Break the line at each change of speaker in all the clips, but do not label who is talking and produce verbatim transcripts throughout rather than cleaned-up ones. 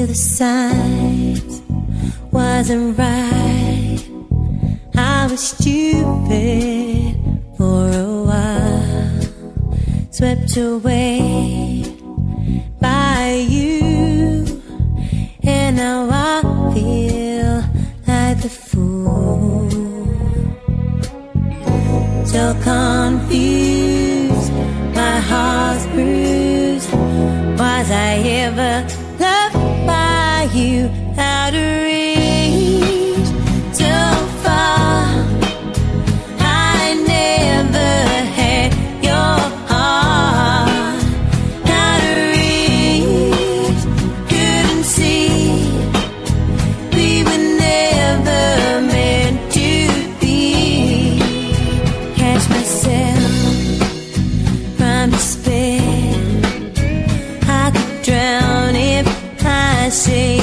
knew the signs wasn't right. I was stupid for a while, swept away by you, and now I feel like the fool. So confused, my heart's bruised. Was I ever loved by you? Out of reach, so far. I never had your heart. Out of reach, couldn't see. We were never meant to be. Catch myself from despair. I could drown if I say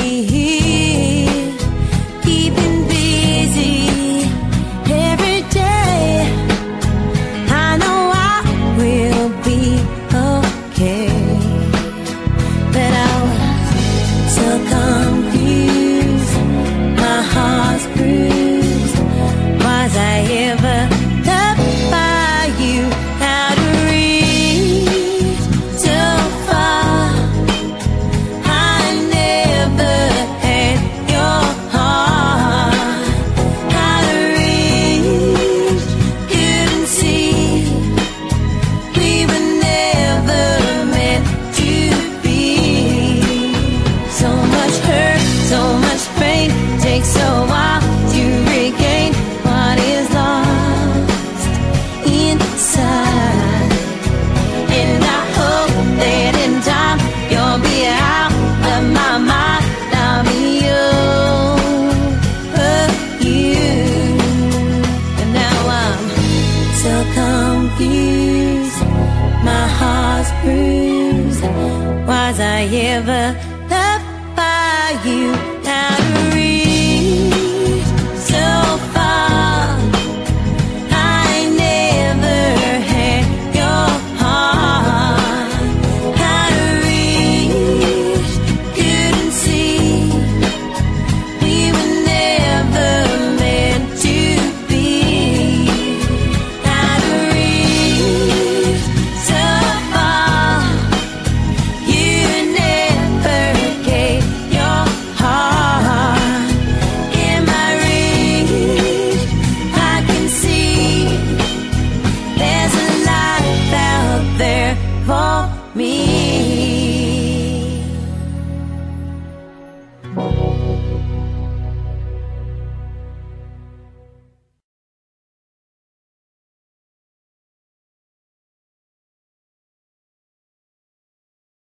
keeping busy every day. I know I will be okay, but I was so confused, my heart's bruised. Was I ever loved by you? Out of reach, so far. I never had your heart. Out of reach, couldn't see. We were never meant to be. So much hurt, so much pain, takes a while to regain what is lost inside. And I hope that in time you'll be out of my mind. I'll be over you. And now I'm so confused, my heart's bruised. Was I ever loved by you? Out of reach, so far. I never had your heart. Out of reach, couldn't see. We were never meant to be. Out of reach, so far. You never gave your heart. In my reach, I can see there's a life out there for me.